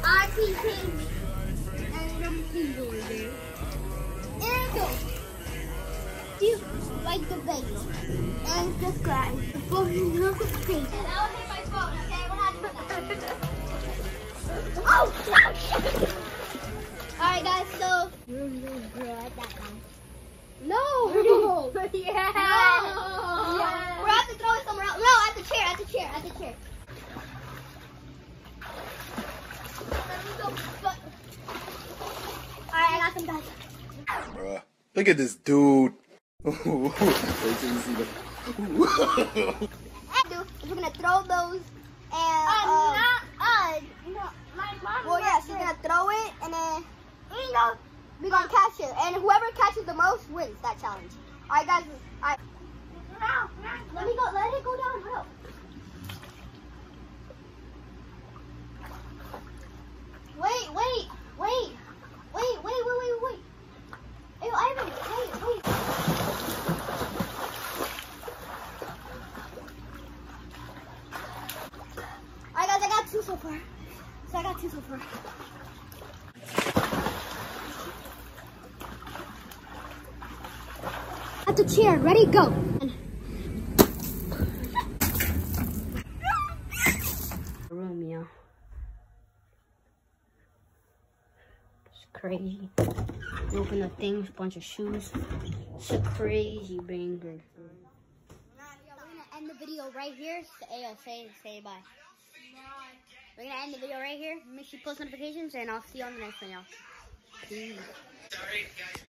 RPK and some people there. And do you like the video and subscribe for notifications. That was my phone, okay? We're not doing that. Oh! Alright guys, so no! Yeah! No. Yeah. We're have to throw it somewhere else. No, at the chair. Alright, I got some guys. Bruh, look at this dude. Wait till you see the. We're gonna throw those and no, my mom. Well, yeah, she's gonna throw it and then we're gonna catch it, and whoever catches the most wins that challenge. All right, guys. All right. Let it go down. Hold up. Wait. Hey, Ivan, wait. Alright guys, I got two so far. At the chair, ready, go. Rubio. It's crazy. Open up things, bunch of shoes. It's a crazy banger. We're gonna end the video right here. Say bye. We're gonna end the video right here. Make sure you post notifications, and I'll see you on the next one, y'all. Peace.